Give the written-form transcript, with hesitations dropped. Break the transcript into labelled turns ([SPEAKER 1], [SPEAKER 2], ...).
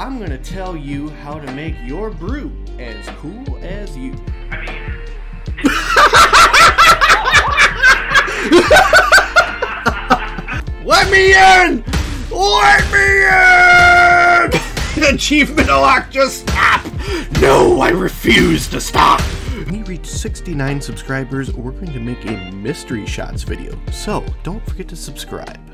[SPEAKER 1] I'm gonna tell you how to make your brew as cool as you. Let me in! Let me in! Achievement unlocked, just stop! No, I refuse to stop! When we reach 69 subscribers, we're going to make a Mystery Shots video, so don't forget to subscribe.